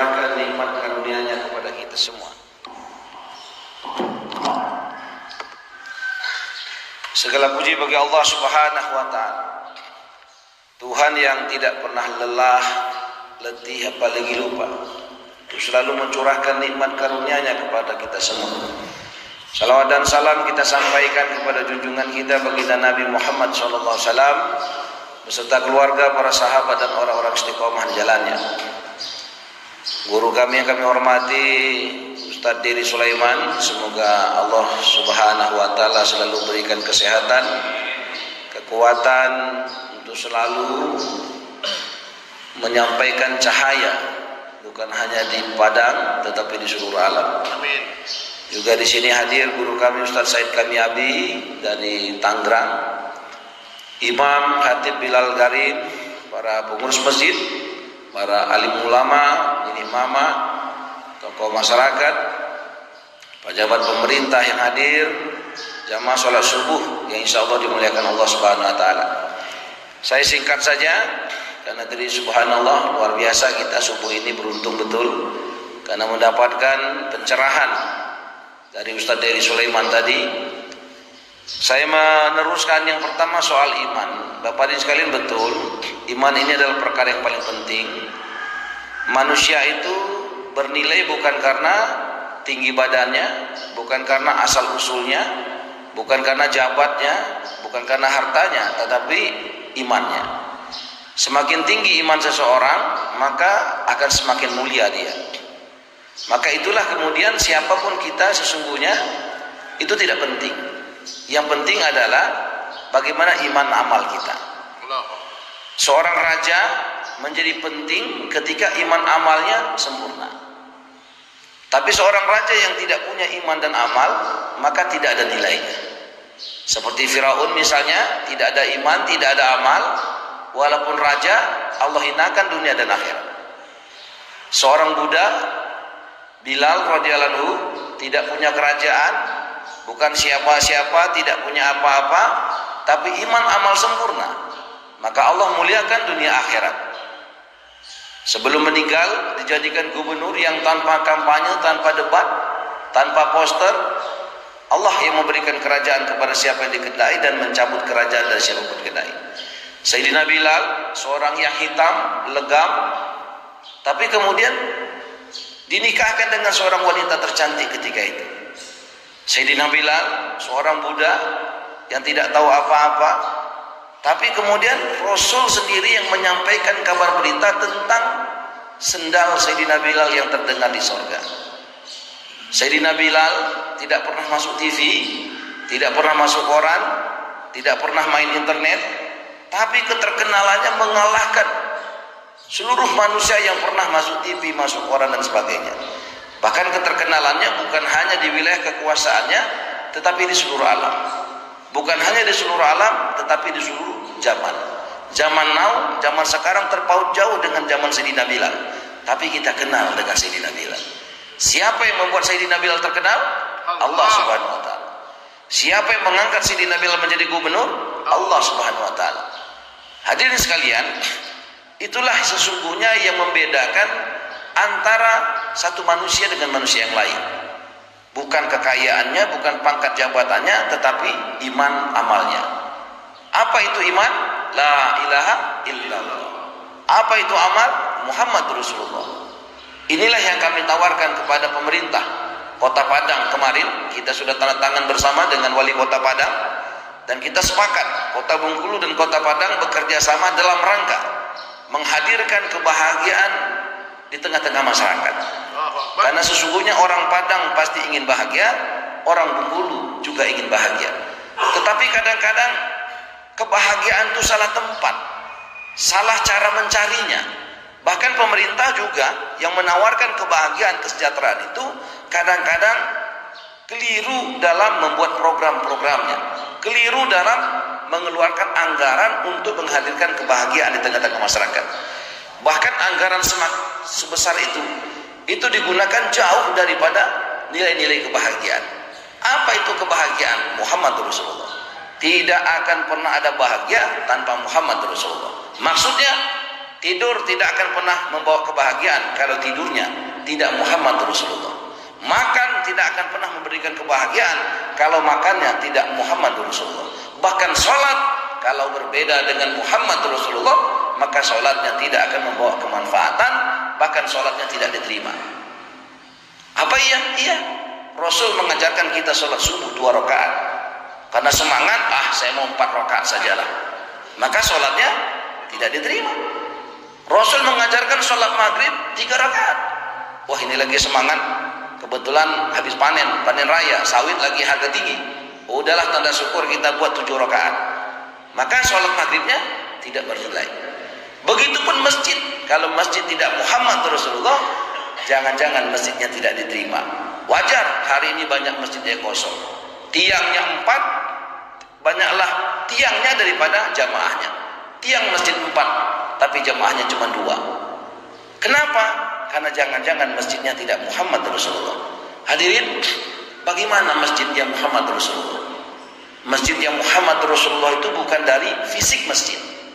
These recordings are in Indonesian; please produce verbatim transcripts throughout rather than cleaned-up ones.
mencurahkan nikmat karunia-Nya kepada kita semua. Segala puji bagi Allah Subhanahu wa taala. Tuhan yang tidak pernah lelah, letih, apalagi lupa, untuk selalu mencurahkan nikmat karunia-Nya kepada kita semua. Salawat dan salam kita sampaikan kepada junjungan kita baginda Nabi Muhammad shallallahu alaihi wasallam beserta keluarga, para sahabat dan orang-orang istiqomah di jalannya. Guru kami yang kami hormati Ustadz Diri Sulaiman, semoga Allah Subhanahu wa taala selalu berikan kesehatan, kekuatan untuk selalu menyampaikan cahaya bukan hanya di Padang tetapi di seluruh alam. Amin. Juga di sini hadir guru kami Ustadz Said Kamiabi dari Tangerang, Imam Khatib Bilal Garim, para pengurus masjid, para alim ulama, ini mama, tokoh masyarakat, pejabat pemerintah yang hadir, jamaah sholat subuh yang insya Allah dimuliakan Allah Subhanahu wa taala. Saya singkat saja karena dari subhanallah luar biasa kita subuh ini beruntung betul karena mendapatkan pencerahan dari Ustadz Diri Sulaiman tadi. Saya meneruskan yang pertama soal iman. Bapak ibu sekalian, betul, iman ini adalah perkara yang paling penting. Manusia itu bernilai bukan karena tinggi badannya, bukan karena asal usulnya, bukan karena jabatnya, bukan karena hartanya, tetapi imannya. Semakin tinggi iman seseorang, maka akan semakin mulia dia. Maka itulah kemudian siapapun kita sesungguhnya itu tidak penting. Yang penting adalah bagaimana iman amal kita. Seorang raja menjadi penting ketika iman amalnya sempurna. Tapi seorang raja yang tidak punya iman dan amal, maka tidak ada nilainya. Seperti Firaun misalnya, tidak ada iman, tidak ada amal, walaupun raja, Allah hinakan dunia dan akhirat. Seorang budak Bilal radhiyallahu anhu tidak punya kerajaan, bukan siapa-siapa, tidak punya apa-apa, tapi iman amal sempurna. Maka Allah muliakan dunia akhirat. Sebelum meninggal dijadikan gubernur yang tanpa kampanye, tanpa debat, tanpa poster. Allah yang memberikan kerajaan kepada siapa yang dikehendaki dan mencabut kerajaan dari siapa pun dikehendaki. Sayyidina Bilal seorang yang hitam, legam, tapi kemudian dinikahkan dengan seorang wanita tercantik ketika itu. Sayyidina Bilal seorang budak yang tidak tahu apa-apa, tapi kemudian Rasul sendiri yang menyampaikan kabar berita tentang sendal Sayyidina Bilal yang terdengar di sorga. Sayyidina Bilal tidak pernah masuk T V, tidak pernah masuk koran, tidak pernah main internet, tapi keterkenalannya mengalahkan seluruh manusia yang pernah masuk T V, masuk koran dan sebagainya. Bahkan keterkenalannya bukan hanya di wilayah kekuasaannya, tetapi di seluruh alam. Bukan hanya di seluruh alam, tetapi di seluruh zaman. Zaman now, zaman sekarang terpaut jauh dengan zaman Sayyidina Bilal. Tapi kita kenal dengan Sayyidina Bilal. Siapa yang membuat Sayyidina Bilal terkenal? Allah Subhanahu wa taala. Siapa yang mengangkat Sayyidina Bilal menjadi gubernur? Allah Subhanahu wa taala. Hadirin sekalian, itulah sesungguhnya yang membedakan antara satu manusia dengan manusia yang lain. Bukan kekayaannya, bukan pangkat jabatannya, tetapi iman amalnya. Apa itu iman? La ilaha illallah. Apa itu amal? Muhammad Rasulullah. Inilah yang kami tawarkan kepada pemerintah Kota Padang kemarin. Kita sudah tanda tangan bersama dengan wali Kota Padang, dan kita sepakat Kota Bengkulu dan Kota Padang bekerja sama dalam rangka menghadirkan kebahagiaan di tengah-tengah masyarakat. Karena sesungguhnya orang Padang pasti ingin bahagia, orang Bengkulu juga ingin bahagia. Tetapi kadang-kadang kebahagiaan itu salah tempat, salah cara mencarinya. Bahkan pemerintah juga yang menawarkan kebahagiaan, kesejahteraan itu kadang-kadang keliru dalam membuat program-programnya, keliru dalam mengeluarkan anggaran untuk menghadirkan kebahagiaan di tengah-tengah masyarakat. Bahkan anggaran semak, sebesar itu itu digunakan jauh daripada nilai-nilai kebahagiaan. Apa itu kebahagiaan? Muhammad Rasulullah. Tidak akan pernah ada bahagia tanpa Muhammad Rasulullah. Maksudnya Tidur tidak akan pernah membawa kebahagiaan kalau tidurnya tidak Muhammad Rasulullah. Makan tidak akan pernah memberikan kebahagiaan kalau makannya tidak Muhammad Rasulullah. Bahkan sholat kalau berbeda dengan Muhammad Rasulullah, maka sholatnya tidak akan membawa kemanfaatan, bahkan sholatnya tidak diterima. Apa iya? Iya. Rasul mengajarkan kita sholat subuh dua rakaat. Karena semangat, ah saya mau empat rakaat sajalah. Maka sholatnya tidak diterima. Rasul mengajarkan sholat maghrib tiga rakaat. Wah ini lagi semangat. Kebetulan habis panen, panen raya, sawit lagi harga tinggi. Udahlah tanda syukur kita buat tujuh rakaat. Maka sholat maghribnya tidak bernilai. Begitupun masjid. Kalau masjid tidak Muhammad Rasulullah, jangan-jangan masjidnya tidak diterima. Wajar hari ini banyak masjid yang kosong. Tiangnya empat, banyaklah tiangnya daripada jamaahnya. Tiang masjid empat, tapi jamaahnya cuma dua. Kenapa? Karena jangan-jangan masjidnya tidak Muhammad Rasulullah. Hadirin, bagaimana masjid yang Muhammad Rasulullah? Masjid yang Muhammad Rasulullah itu bukan dari fisik masjid.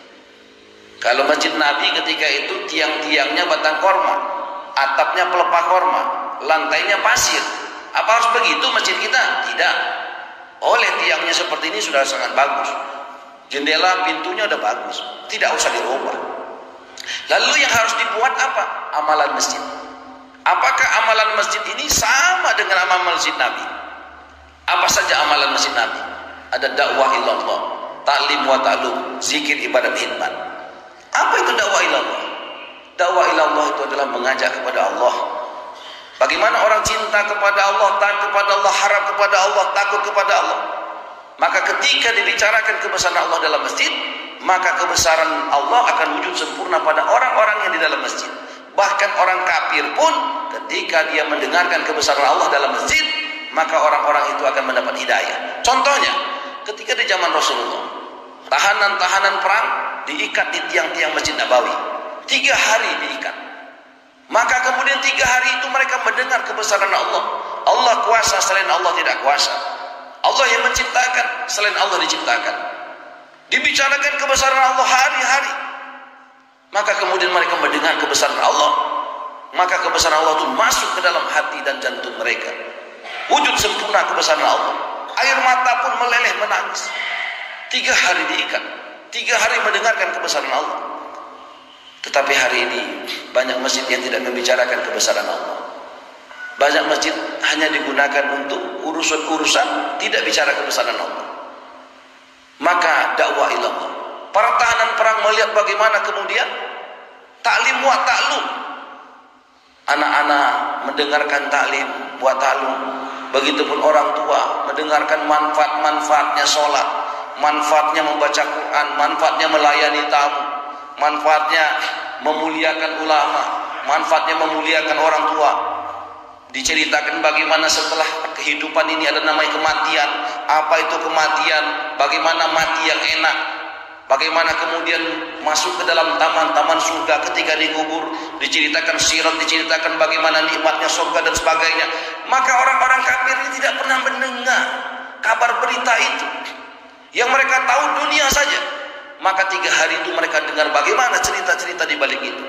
Kalau masjid Nabi ketika itu tiang-tiangnya batang korma, atapnya pelepah korma, lantainya pasir. Apa harus begitu masjid kita? Tidak. Oleh tiangnya seperti ini sudah sangat bagus. Jendela pintunya udah bagus, tidak usah dirubah. Lalu yang harus dibuat apa? Amalan masjid. Apakah amalan masjid ini sama dengan amalan masjid Nabi? Apa saja amalan masjid Nabi? Ada dakwah ilallah, ta'lim wa ta'lum, zikir, ibadat, khidmat. Apa itu dakwah ilallah? Dakwah ilallah itu adalah mengajak kepada Allah. Bagaimana orang cinta kepada Allah, taat kepada Allah, harap kepada Allah, takut kepada Allah. Maka ketika dibicarakan kebesaran Allah dalam masjid, maka kebesaran Allah akan wujud sempurna pada orang-orang yang di dalam masjid. Bahkan orang kafir pun ketika dia mendengarkan kebesaran Allah dalam masjid, maka orang-orang itu akan mendapat hidayah. Contohnya, ketika di zaman Rasulullah, tahanan-tahanan perang diikat di tiang-tiang Masjid Nabawi. Tiga hari diikat. Maka kemudian tiga hari itu mereka mendengar kebesaran Allah. Allah kuasa, selain Allah tidak kuasa. Allah yang menciptakan, selain Allah diciptakan. Dibicarakan kebesaran Allah hari-hari. Maka kemudian mereka mendengar kebesaran Allah. Maka kebesaran Allah itu masuk ke dalam hati dan jantung mereka. Wujud sempurna kebesaran Allah. Air mata pun meleleh menangis. Tiga hari diikat. Tiga hari mendengarkan kebesaran Allah. Tetapi hari ini banyak masjid yang tidak membicarakan kebesaran Allah. Banyak masjid hanya digunakan untuk urusan-urusan, tidak bicara kebesaran Allah. Maka dakwah ilallah. Para tahanan perang melihat bagaimana kemudian taklim wa taklum. Anak-anak mendengarkan taklim wa taklum. Begitupun orang tua mendengarkan manfaat-manfaatnya sholat, manfaatnya membaca Quran, manfaatnya melayani tamu, manfaatnya memuliakan ulama, manfaatnya memuliakan orang tua. Diceritakan bagaimana setelah kehidupan ini ada namanya kematian. Apa itu kematian? Bagaimana mati yang enak? Bagaimana kemudian masuk ke dalam taman-taman surga ketika dikubur? Diceritakan sirat, diceritakan bagaimana nikmatnya surga dan sebagainya. Maka orang-orang kafir ini tidak pernah mendengar kabar berita itu. Yang mereka tahu dunia saja. Maka tiga hari itu mereka dengar bagaimana cerita-cerita di balik itu.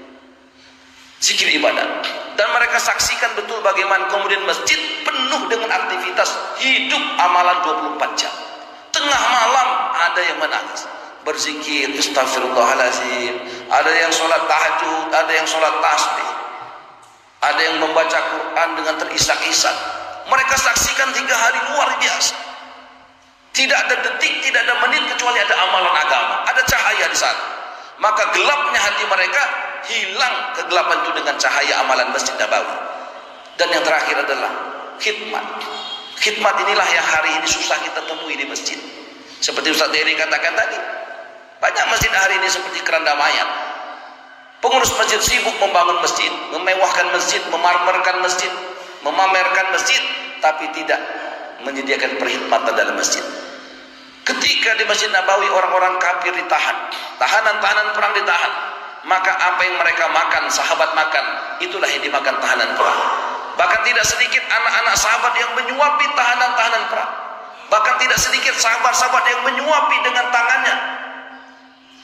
Zikir ibadah. Dan mereka saksikan betul bagaimana kemudian masjid penuh dengan aktivitas hidup amalan dua puluh empat jam. Tengah malam ada yang menangis, berzikir, astagfirullahaladzim. Ada yang sholat tahajud, ada yang sholat tasbih, ada yang membaca Quran dengan terisak-isak. Mereka saksikan tiga hari luar biasa. Tidak ada detik, tidak ada menit kecuali ada amalan agama, ada cahaya di sana. Maka gelapnya hati mereka hilang kegelapan itu dengan cahaya amalan Masjid Nabawi. Dan yang terakhir adalah khidmat. Khidmat inilah yang hari ini susah kita temui di masjid. Seperti Ustaz Dery katakan tadi, banyak masjid hari ini seperti keranda mayat. Pengurus masjid sibuk membangun masjid, memewahkan masjid, memarmerkan masjid, memamerkan masjid, tapi tidak menyediakan perkhidmatan dalam masjid. Ketika di Masjid Nabawi orang-orang kafir ditahan, tahanan-tahanan perang ditahan, maka apa yang mereka makan, sahabat makan, itulah yang dimakan tahanan perang. Bahkan tidak sedikit anak-anak sahabat yang menyuapi tahanan-tahanan perang. Bahkan tidak sedikit sahabat-sahabat yang menyuapi dengan tangannya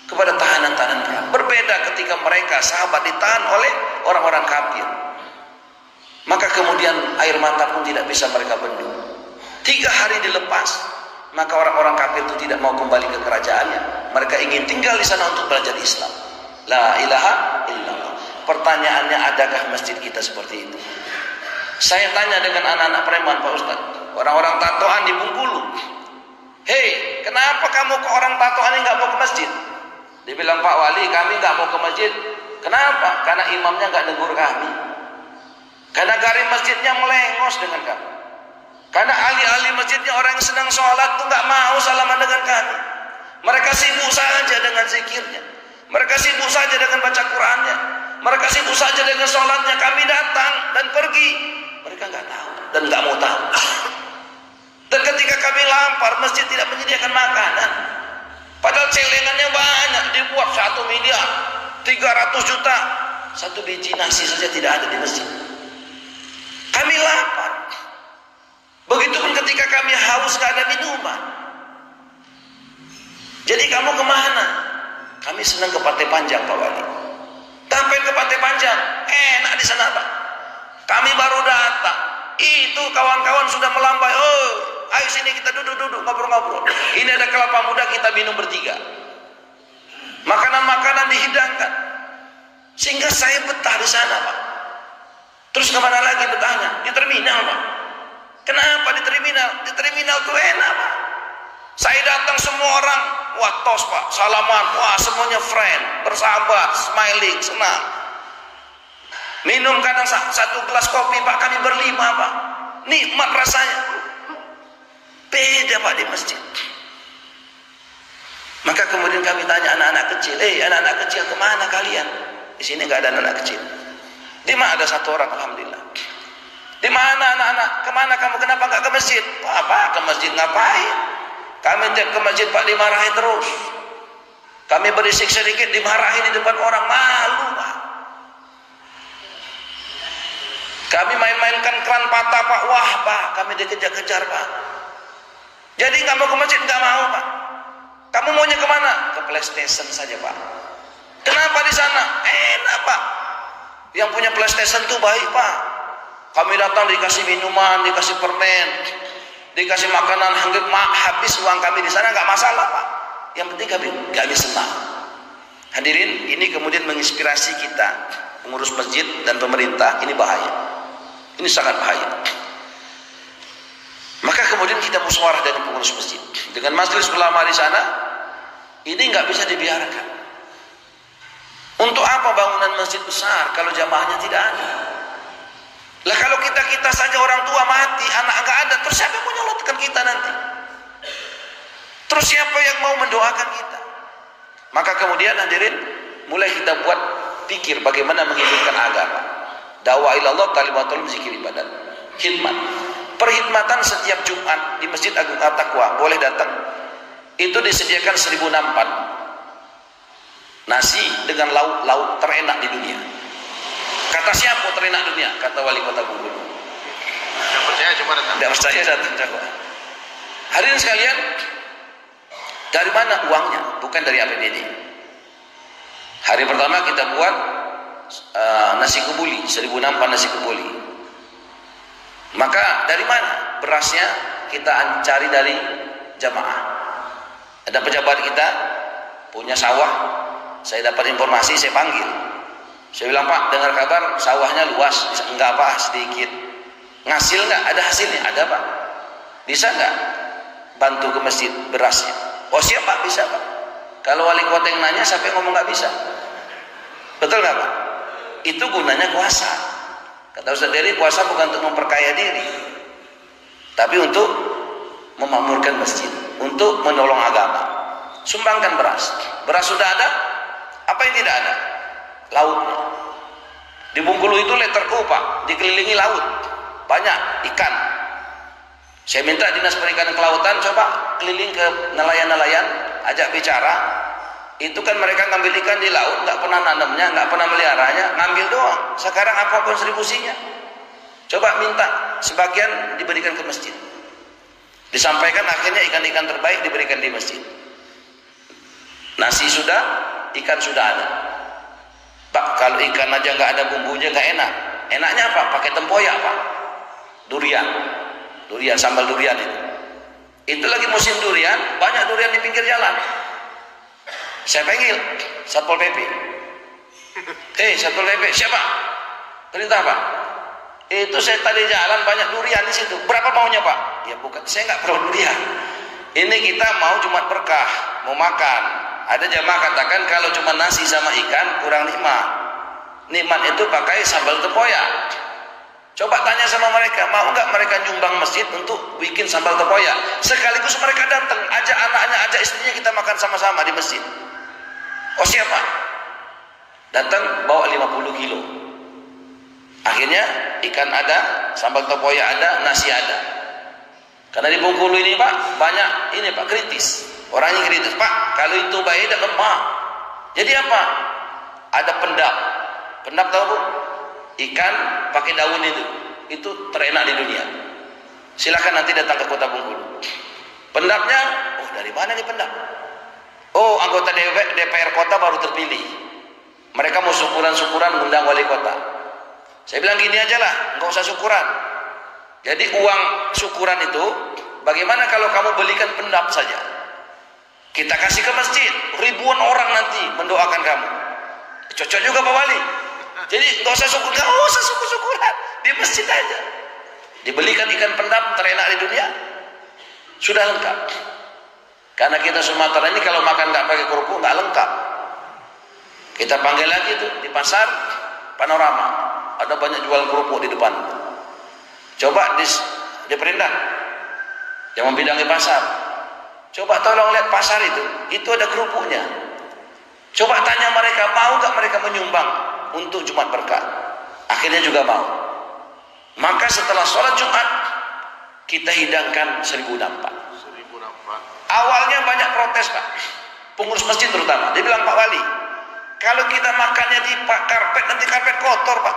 kepada tahanan-tahanan perang. Berbeda ketika mereka sahabat ditahan oleh orang-orang kafir. Maka kemudian air mata pun tidak bisa mereka bendung. Tiga hari dilepas, maka orang-orang kafir itu tidak mau kembali ke kerajaannya. Mereka ingin tinggal di sana untuk belajar Islam. La ilaha illallah. Pertanyaannya, adakah masjid kita seperti itu? Saya tanya dengan anak-anak preman, Pak Ustaz, orang-orang tatoan di Bengkulu. Hei, kenapa kamu ke orang tatoan ini nggak mau ke masjid? Dia bilang, Pak Wali, kami nggak mau ke masjid. Kenapa? Karena imamnya nggak negur kami. Karena garis masjidnya melengos dengan kami. Karena ahli-ahli masjidnya orang yang sedang sholat tuh nggak mau salaman dengan kami. Mereka sibuk saja dengan zikirnya. Mereka sibuk saja dengan baca Qurannya. Mereka sibuk saja dengan sholatnya. Kami datang dan pergi, mereka nggak tahu dan nggak mau tahu. Dan ketika kami lapar, masjid tidak menyediakan makanan. Padahal celengannya banyak, dibuat satu miliar, tiga ratus juta, satu biji nasi saja tidak ada di masjid. Kami lapar. Begitupun ketika kami haus, nggak ada minuman. Jadi kamu kemana? Kami senang ke Pantai Panjang, Pak Wali. Sampai ke Pantai Panjang, enak di sana, Pak. Kami baru datang, itu kawan-kawan sudah melambai. Oh, ayo sini kita duduk-duduk ngobrol-ngobrol. Ini ada kelapa muda, kita minum bertiga. Makanan-makanan dihidangkan, sehingga saya betah di sana, Pak. Terus kemana lagi betahnya? Di terminal, Pak. Kenapa di terminal? Di terminal itu enak, Pak. Saya datang semua orang, wah tos, Pak, salaman, wah semuanya friend, bersahabat, smiling, senang. Minum kadang satu gelas kopi, Pak, kami berlima, Pak. Nikmat rasanya. Beda, Pak, di masjid. Maka kemudian kami tanya anak-anak kecil, eh anak-anak kecil kemana kalian? Di sini nggak ada anak-anak kecil. Di mana ada satu orang, alhamdulillah. Di mana anak-anak? Kemana kamu? Kenapa nggak ke masjid? Apa? Ke masjid ngapain? Kami tiap ke masjid, Pak, dimarahin terus. Kami berisik sedikit, dimarahin di depan orang, malu, Pak. Kami main-mainkan keran patah, Pak. Wah, Pak, kami dikejar-kejar, Pak. Jadi nggak mau ke masjid, nggak mau, Pak. Kamu maunya kemana? Ke PlayStation saja, Pak. Kenapa di sana? Enak, Pak. Yang punya PlayStation tuh baik, Pak. Kami datang dikasih minuman, dikasih permen, dikasih makanan, hampir habis uang kami di sana, nggak masalah, Pak. Yang penting kami kami senang. Hadirin, ini kemudian menginspirasi kita, pengurus masjid dan pemerintah. Ini bahaya, ini sangat bahaya. Maka kemudian kita musyawarah dengan pengurus masjid, dengan majelis ulama di sana. Ini nggak bisa dibiarkan. Untuk apa bangunan masjid besar kalau jamaahnya tidak ada? Lah kalau kita kita saja orang tua mati, anak nggak ada, terus siapa yang mau nyolotkan kita nanti? Terus siapa yang mau mendoakan kita? Maka kemudian hadirin, mulai kita buat pikir bagaimana menghidupkan agama. Dakwah ilallah, kalimatul zikir ibadat, khidmat. Perkhidmatan setiap Jumat di Masjid Agung At-Taqwa boleh datang. Itu disediakan seribu nampan nasi dengan lauk-lauk terenak di dunia. Kata siapa terenak dunia? Kata wali kota Bengkulu. Yang percaya cuma datang. Tidak percaya datang coba. Hadirin sekalian, dari mana uangnya? Bukan dari A P B D. Hari pertama kita buat uh, nasi kebuli, seribu nampan nasi kebuli. Maka dari mana? Berasnya kita cari dari jamaah. Ada pejabat kita punya sawah. Saya dapat informasi, saya panggil. Saya bilang, Pak, dengar kabar sawahnya luas, enggak apa, sedikit. Ngasil enggak? Ada hasilnya? Ada, Pak. Bisa enggak bantu ke masjid berasnya? Oh siap, Pak, bisa, Pak. Kalau wali kota yang nanya, siapa yang ngomong enggak bisa? Betul enggak, Pak? Itu gunanya kuasa. Kata Ustaz Dery, kuasa bukan untuk memperkaya diri, tapi untuk memakmurkan masjid, untuk menolong agama. Sumbangkan beras. Beras sudah ada, apa yang tidak ada? Lautnya. Di Bengkulu itu letterku, Pak, dikelilingi laut, banyak ikan. Saya minta Dinas Perikanan Kelautan coba keliling ke nelayan-nelayan, ajak bicara. Itu kan mereka ngambil ikan di laut, nggak pernah nanamnya, nggak pernah meliharanya, ngambil doang. Sekarang apa kontribusinya? Coba minta sebagian diberikan ke masjid. Disampaikan akhirnya ikan-ikan terbaik diberikan di masjid. Nasi sudah, ikan sudah ada. Pak, kalau ikan aja nggak ada bumbunya nggak enak. Enaknya apa? Pakai tempoyak, Pak. Durian, durian sambal durian itu. Itu lagi musim durian, banyak durian di pinggir jalan. Saya panggil Satpol P P. Eh, Satpol P P, siapa? Perintah apa? Itu saya tadi jalan banyak durian di situ. Berapa maunya, Pak? Ya bukan, saya nggak perlu durian. Ini kita mau Jumat berkah, mau makan. Ada jamaah katakan kalau cuma nasi sama ikan kurang nikmat. Nikmat itu pakai sambal tempoyak. Coba tanya sama mereka, mau nggak mereka nyumbang masjid untuk bikin sambal tempoyak? Sekaligus mereka datang, ajak anaknya, ajak istrinya, kita makan sama-sama di masjid. Oh siapa? Datang bawa lima puluh kilo. Akhirnya ikan ada, sambal tempoyak ada, nasi ada. Karena di Bengkulu ini, Pak, banyak ini, Pak, kritis. Orangnya kritis, Pak, kalau itu bayi tidak lemah. Jadi apa? Ada pendap. Pendap tahu, Bu? Ikan pakai daun itu. Itu terenak di dunia. Silakan nanti datang ke Kota Bengkulu. Pendapnya, oh dari mana nih pendap? Oh, anggota D P R kota baru terpilih. Mereka mau syukuran-syukuran ngundang wali kota. Saya bilang gini aja lah, nggak usah syukuran. Jadi uang syukuran itu, bagaimana kalau kamu belikan pendap saja? Kita kasih ke masjid, ribuan orang nanti mendoakan kamu. Cocok juga Pak Wali. Jadi nggak usah syukur, nggak usah syukur-syukuran, di masjid aja. Dibelikan ikan pendap terenak di dunia, sudah lengkap. Karena kita Sumatera ini kalau makan nggak pakai kerupuk nggak lengkap. Kita panggil lagi tuh di pasar Panorama, ada banyak jual kerupuk di depan. Coba di, di Perindak yang membidangi pasar, coba tolong lihat pasar itu, itu ada kerupuknya. Coba tanya mereka, mau nggak mereka menyumbang untuk Jumat berkah? Akhirnya juga mau. Maka setelah sholat Jumat kita hidangkan seribu nampak. Awalnya banyak protes, Pak, pengurus masjid terutama. Dia bilang, Pak Wali, kalau kita makannya di karpet nanti karpet kotor, Pak.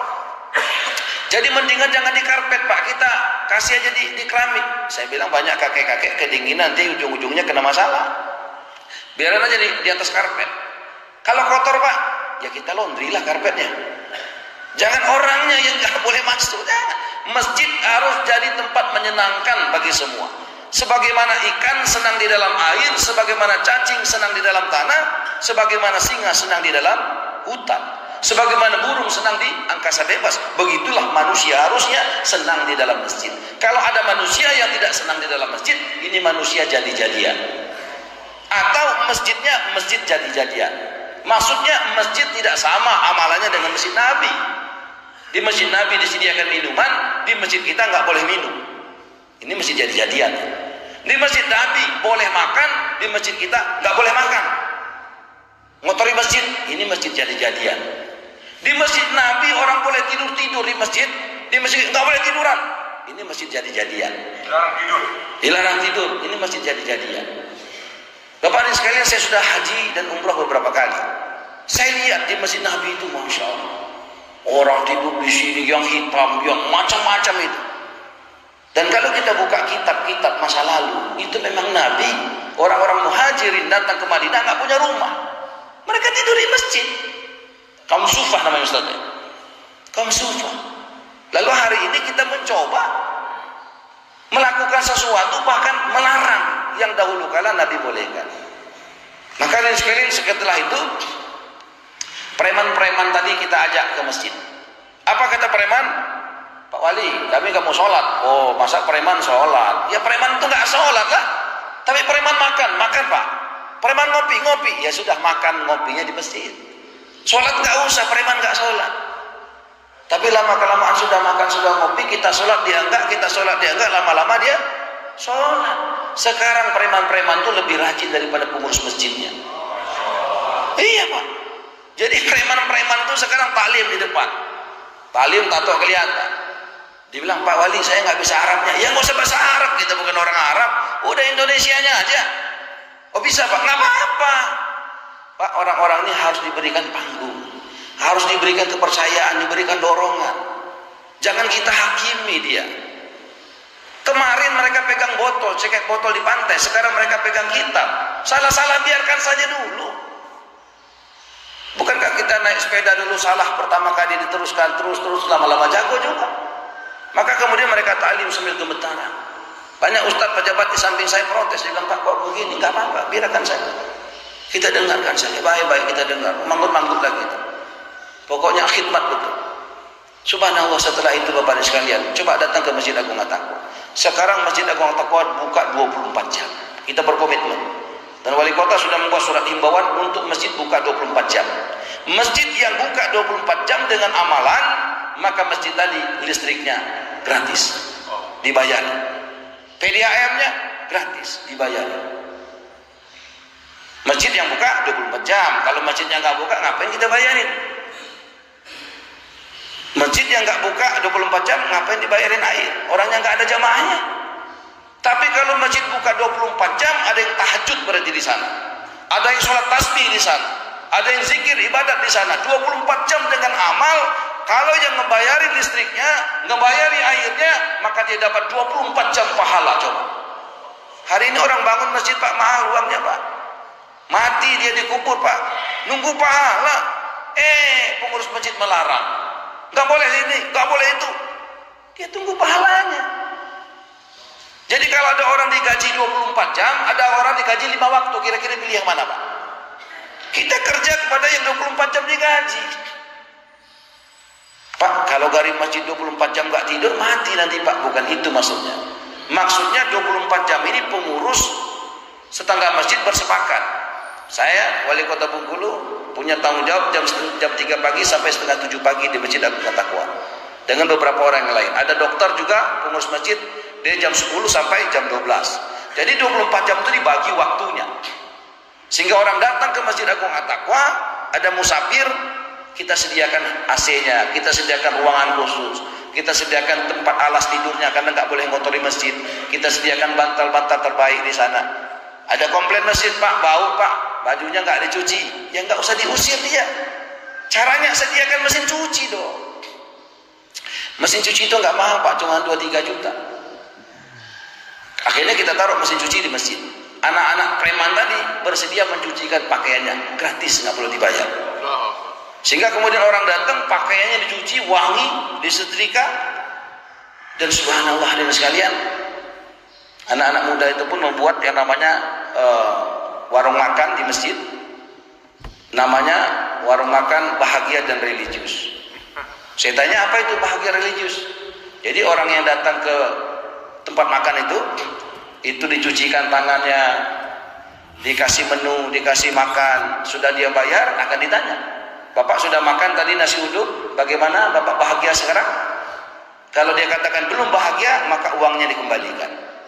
Jadi mendingan jangan di karpet, Pak, kita kasih aja di, di keramik. Saya bilang banyak kakek-kakek kedinginan, nanti ujung-ujungnya kena masalah. Biarin aja di, di atas karpet. Kalau kotor, Pak, ya kita laundry lah karpetnya. Jangan orangnya yang nggak boleh masuk. Jangan. Masjid harus jadi tempat menyenangkan bagi semua. Sebagaimana ikan senang di dalam air, sebagaimana cacing senang di dalam tanah, sebagaimana singa senang di dalam hutan, sebagaimana burung senang di angkasa bebas, begitulah manusia harusnya senang di dalam masjid. Kalau ada manusia yang tidak senang di dalam masjid, ini manusia jadi-jadian. Atau masjidnya masjid jadi-jadian. Maksudnya masjid tidak sama amalannya dengan masjid Nabi. Di masjid Nabi disediakan minuman, di masjid kita nggak boleh minum. Ini masjid jadi-jadian. Di masjid Nabi boleh makan, di masjid kita nggak boleh makan. Ngotori masjid, ini masjid jadi-jadian. Di masjid Nabi orang boleh tidur-tidur di masjid, di masjid nggak boleh tiduran. Ini masjid jadi-jadian. Dilarang tidur. Dilarang tidur, ini masjid jadi-jadian. Bapak ini sekalian, saya sudah haji dan umrah beberapa kali. Saya lihat di masjid Nabi itu, Masya Allah, orang tidur di sini yang hitam, yang macam-macam itu. Dan kalau kita buka kitab-kitab masa lalu, itu memang Nabi, orang-orang muhajirin datang ke Madinah nggak punya rumah, mereka tidur di masjid. Kaum sufah namanya Ustaznya, kaum sufah. Lalu hari ini kita mencoba melakukan sesuatu, bahkan melarang yang dahulu kala Nabi bolehkan. Maka dan sekalian, setelah itu preman-preman tadi kita ajak ke masjid. Apa kata preman? Pak Wali, kami nggak mau sholat. Oh, masa preman sholat? Ya preman itu nggak sholat lah. Tapi preman makan, makan Pak. Preman ngopi, ngopi. Ya sudah, makan ngopinya di masjid. Sholat nggak usah, preman nggak sholat. Tapi lama kelamaan sudah makan, sudah ngopi, kita sholat dia enggak, kita sholat dia enggak, lama-lama dia sholat. Sekarang preman-preman itu lebih rajin daripada pengurus masjidnya. Iya Pak. Jadi preman-preman itu sekarang taklim di depan. Taklim tato kelihatan. Dibilang, Pak Wali, saya nggak bisa Arabnya. Ya nggak usah bahasa Arab, kita bukan orang Arab. Udah Indonesianya aja. Oh bisa Pak? Nggak apa-apa. Pak, orang-orang ini harus diberikan panggung, harus diberikan kepercayaan, diberikan dorongan. Jangan kita hakimi dia. Kemarin mereka pegang botol, cekek botol di pantai. Sekarang mereka pegang kitab. Salah-salah biarkan saja dulu. kita naik sepeda dulu salah pertama kali diteruskan terus-terus lama-lama jago juga. Maka kemudian mereka ta'lim sambil gemetaran. Banyak ustaz pejabat di samping saya protes, dia bilang, Pak kok begini, enggak apa-apa, biarkan saja. Kita dengarkan saja, baik-baik kita dengar, manggut-manggut lagi. Pokoknya khidmat betul. Subhanallah, setelah itu Bapak dan sekalian, coba datang ke Masjid Agung At-Taqwa. Sekarang Masjid Agung At-Taqwa buka dua puluh empat jam. Kita berkomitmen. Dan wali kota sudah membuat surat himbauan untuk masjid buka dua puluh empat jam. Masjid yang buka dua puluh empat jam dengan amalan, maka masjid tadi listriknya gratis, dibayar. P D A M-nya gratis, dibayar. Masjid yang buka dua puluh empat jam. Kalau masjidnya nggak buka, ngapain kita bayarin? Masjid yang nggak buka dua puluh empat jam, ngapain dibayarin air? Orangnya nggak ada jamaahnya. Tapi kalau masjid buka dua puluh empat jam, ada yang tahajud berarti di sana, ada yang sholat tasbih di sana, ada yang zikir ibadat di sana. dua puluh empat jam dengan amal. Kalau yang ngebayari listriknya, ngebayari airnya, maka dia dapat dua puluh empat jam pahala. Coba. Hari ini orang bangun masjid, Pak, mahal uangnya, Pak. Mati dia dikubur, Pak. Nunggu pahala. Eh, pengurus masjid melarang. Nggak boleh ini, nggak boleh itu. Dia tunggu pahalanya. Jadi kalau ada orang digaji dua puluh empat jam, ada orang digaji lima waktu, kira-kira pilih yang mana, Pak? Kita kerja kepada yang dua puluh empat jam digaji. Pak, kalau garib masjid dua puluh empat jam nggak tidur, mati nanti, Pak. Bukan itu maksudnya. Maksudnya dua puluh empat jam ini pengurus setengah masjid bersepakat. Saya, wali kota Bengkulu, punya tanggung jawab jam, jam tiga pagi sampai setengah tujuh pagi di Masjid Agung At-Taqwa. Dengan beberapa orang yang lain. Ada dokter juga, pengurus masjid, dia jam sepuluh sampai jam dua belas. Jadi dua puluh empat jam itu dibagi waktunya. Sehingga orang datang ke Masjid Agung At-Taqwa, ada musafir, kita sediakan A C-nya, kita sediakan ruangan khusus, kita sediakan tempat alas tidurnya karena nggak boleh ngotori masjid. Kita sediakan bantal-bantal terbaik di sana. Ada komplain masjid, Pak, bau, Pak, bajunya nggak dicuci. Ya nggak usah diusir dia. Caranya sediakan mesin cuci dong. Mesin cuci itu nggak mahal, Pak, cuma dua tiga juta. Akhirnya kita taruh mesin cuci di masjid. Anak-anak preman tadi bersedia mencucikan pakaiannya gratis, nggak perlu dibayar. Sehingga kemudian orang datang, pakaiannya dicuci, wangi, disetrika, dan subhanallah hadirin sekalian, anak-anak muda itu pun membuat yang namanya uh, warung makan di masjid, namanya warung makan bahagia dan religius. Saya tanya, apa itu bahagia religius? Jadi orang yang datang ke tempat makan itu, itu dicucikan tangannya, dikasih menu, dikasih makan, sudah dia bayar, akan ditanya, Bapak sudah makan tadi nasi uduk, bagaimana Bapak bahagia sekarang? Kalau dia katakan belum bahagia, maka uangnya dikembalikan.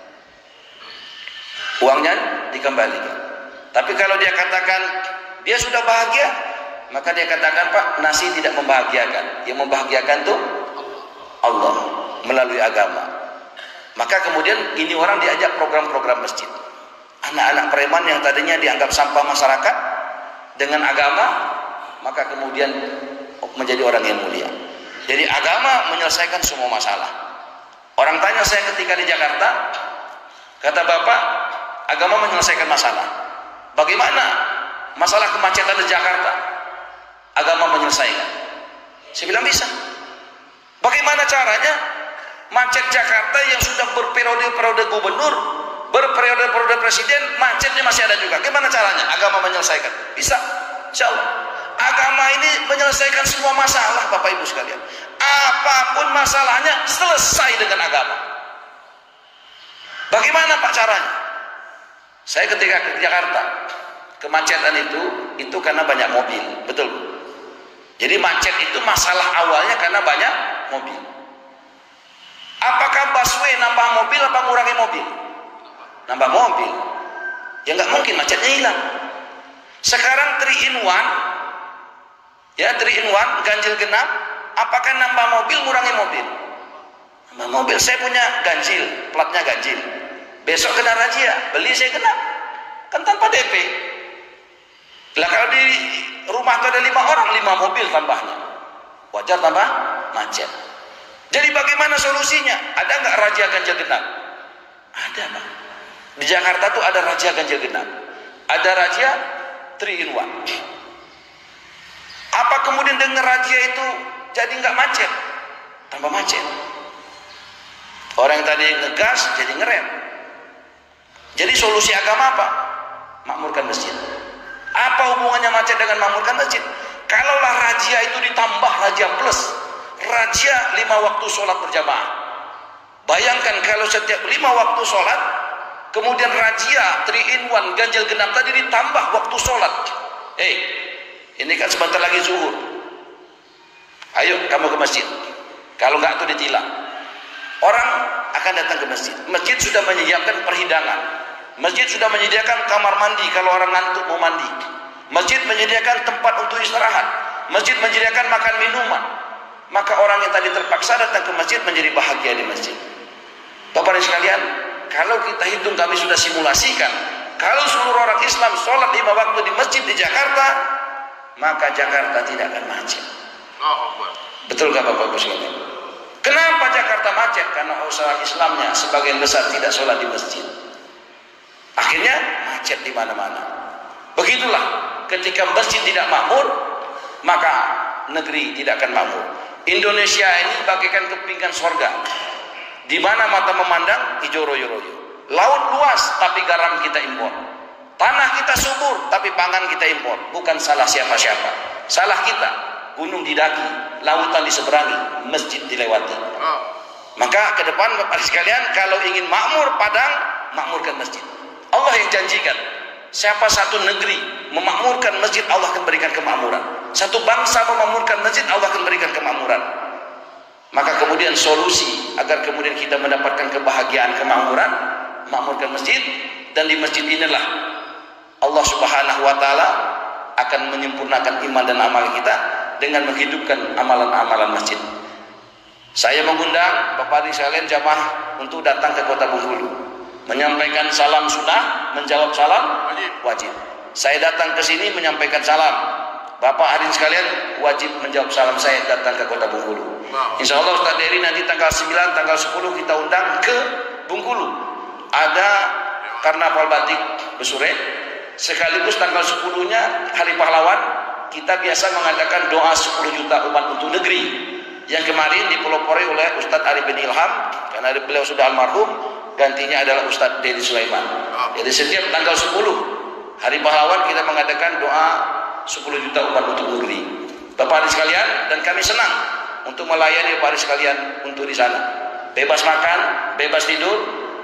Uangnya dikembalikan. Tapi kalau dia katakan dia sudah bahagia, maka dia katakan, Pak, nasi tidak membahagiakan. Yang membahagiakan itu Allah melalui agama. Maka kemudian ini orang diajak program-program masjid. Anak-anak preman yang tadinya dianggap sampah masyarakat dengan agama, maka kemudian menjadi orang yang mulia. Jadi agama menyelesaikan semua masalah. Orang tanya saya ketika di Jakarta, kata Bapak, agama menyelesaikan masalah. Bagaimana masalah kemacetan di Jakarta? Agama menyelesaikan. Saya bilang bisa. Bagaimana caranya? Macet Jakarta yang sudah berperiode-periode gubernur, berperiode-periode presiden, macetnya masih ada juga. Gimana caranya? Agama menyelesaikan. Bisa. Insya Allah. Agama ini menyelesaikan semua masalah, Bapak Ibu sekalian. Apapun masalahnya selesai dengan agama. Bagaimana Pak caranya? Saya ketika ke Jakarta, kemacetan itu itu karena banyak mobil, betul. Jadi macet itu masalah awalnya karena banyak mobil. Apakah busway nambah mobil apa ngurangi mobil? Nambah mobil. Ya nggak mungkin macetnya hilang. Sekarang three in one, ya three in one, ganjil genap. Apakah nambah mobil ngurangi mobil? Nambah mobil. Saya punya ganjil, platnya ganjil. Besok kena razia, beli saya kena, kan tanpa D P. Lah kalau di rumah itu ada lima orang, lima mobil tambahnya, wajar tambah macet. Jadi bagaimana solusinya? Ada nggak razia ganjil genap? Ada, Pak. Di Jakarta tuh ada razia ganjil genap, ada razia three in one. Apa kemudian dengan razia itu jadi nggak macet? Tambah macet. Orang yang tadi ngegas jadi ngerem. Jadi solusi agama apa? Makmurkan masjid. Apa hubungannya macet dengan makmurkan masjid? Kalaulah razia itu ditambah razia plus, razia lima waktu sholat berjamaah. Bayangkan kalau setiap lima waktu sholat, kemudian razia three in one ganjil genap tadi ditambah waktu sholat. Eh, ini kan sebentar lagi zuhur. Ayo kamu ke masjid. Kalau nggak tuh ditilang. Orang akan datang ke masjid. Masjid sudah menyediakan perhidangan. Masjid sudah menyediakan kamar mandi kalau orang ngantuk mau mandi. Masjid menyediakan tempat untuk istirahat. Masjid menyediakan makan minuman. Maka orang yang tadi terpaksa datang ke masjid menjadi bahagia di masjid. Bapak dan sekalian, kalau kita hitung, kami sudah simulasikan, kalau seluruh orang Islam sholat lima waktu di masjid di Jakarta, maka Jakarta tidak akan macet. Betul gak Bapak Ibu sekalian? Kenapa Jakarta macet? Karena usaha Islamnya sebagian besar tidak sholat di masjid. Akhirnya macet di mana-mana. Begitulah, ketika masjid tidak makmur, maka negeri tidak akan makmur. Indonesia ini bagaikan kepingkan sorga, di mana mata memandang hijau royo-royo. Laut luas tapi garam kita impor. Tanah kita subur tapi pangan kita impor. Bukan salah siapa-siapa, salah kita. Gunung didaki, lautan diseberangi, masjid dilewati. Maka ke depan Bapak sekalian, kalau ingin makmur Padang, makmurkan masjid. Allah yang janjikan, siapa satu negeri memakmurkan masjid, Allah akan berikan kemakmuran. Satu bangsa memakmurkan masjid, Allah akan berikan kemakmuran. Maka kemudian solusi agar kemudian kita mendapatkan kebahagiaan kemakmuran, makmurkan masjid. Dan di masjid inilah Allah Subhanahu wa taala akan menyempurnakan iman dan amal kita dengan menghidupkan amalan-amalan masjid. Saya mengundang Bapak Ibu sekalian jamaah untuk datang ke Kota Bengkulu, menyampaikan salam sunnah, menjawab salam wajib. Saya datang ke sini menyampaikan salam. Bapak hadirin sekalian wajib menjawab salam saya datang ke Kota Bengkulu. Insya Allah Ustaz Dery nanti tanggal sembilan, tanggal sepuluh kita undang ke Bengkulu. Ada karnaval batik Besure. Sekaligus tanggal sepuluh-nya Hari Pahlawan, kita biasa mengadakan doa sepuluh juta umat untuk negeri. Yang kemarin dipelopori oleh Ustadz Arif bin Ilham, karena beliau sudah almarhum, gantinya adalah Ustadz Dedi Sulaiman. Jadi setiap tanggal sepuluh Hari Pahlawan kita mengadakan doa sepuluh juta umat untuk negeri. Bapak Ibu sekalian, dan kami senang untuk melayani Bapak Ibu sekalian untuk di sana. Bebas makan, bebas tidur,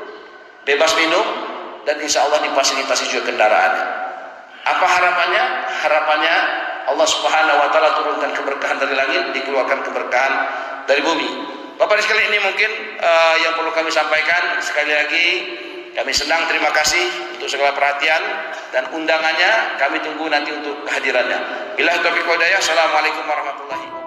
bebas minum, dan insya Allah difasilitasi juga kendaraannya. Apa harapannya? Harapannya Allah Subhanahu wa taala turunkan keberkahan dari langit, dikeluarkan keberkahan dari bumi. Bapak Ibu sekalian, ini mungkin uh, yang perlu kami sampaikan. Sekali lagi kami senang, terima kasih untuk segala perhatian dan undangannya. Kami tunggu nanti untuk kehadirannya. Billahi taufiq wal hidayah. Assalamualaikum warahmatullahi wabarakatuh.